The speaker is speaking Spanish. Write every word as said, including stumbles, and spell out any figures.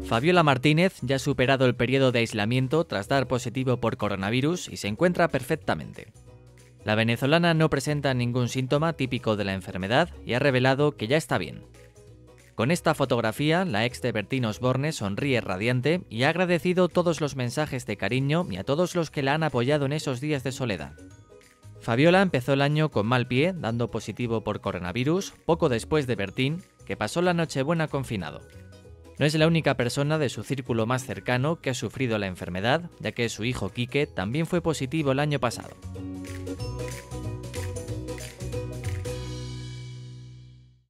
Fabiola Martínez ya ha superado el periodo de aislamiento tras dar positivo por coronavirus y se encuentra perfectamente. La venezolana no presenta ningún síntoma típico de la enfermedad y ha revelado que ya está bien. Con esta fotografía, la ex de Bertín Osborne sonríe radiante y ha agradecido todos los mensajes de cariño y a todos los que la han apoyado en esos días de soledad. Fabiola empezó el año con mal pie, dando positivo por coronavirus, poco después de Bertín, que pasó la Nochebuena confinado. No es la única persona de su círculo más cercano que ha sufrido la enfermedad, ya que su hijo Quique también fue positivo el año pasado.